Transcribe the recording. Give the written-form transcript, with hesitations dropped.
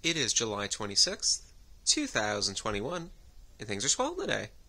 It is July 26th, 2021, and things are swell today.